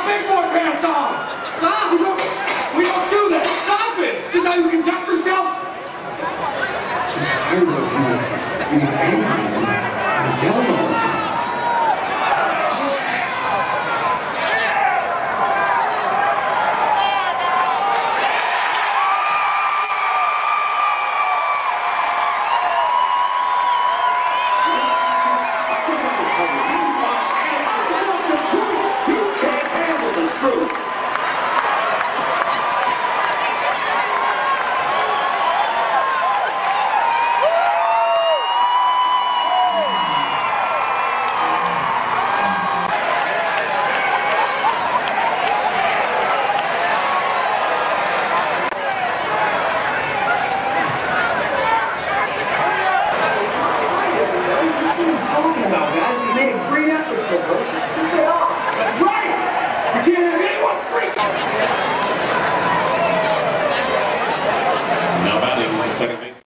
big boy pants on! Stop! We don't do that! Stop it! This is how you conduct yourself? I'm tired of you being angry and yelling all the time. It's exhausting. That's right! You can't have anyone freak out! Now batting second base.